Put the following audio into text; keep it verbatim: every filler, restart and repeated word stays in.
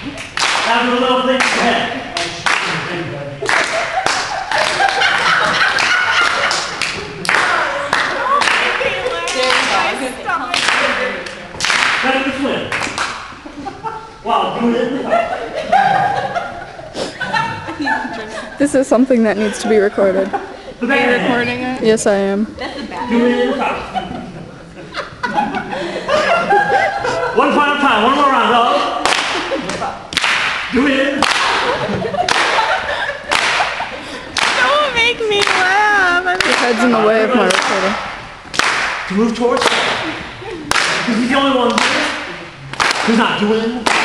Now do a little thing to the head. Now do the swim. Wow, do it in the top. This is something that needs to be recorded. The back of the head. Recording it? Yes, I am. Do it in the top. One final time, one more round, go. Do it. Don't make me laugh. I'm Your head's in the way of my recording. To move towards it. Because he's the only one who's not doing it.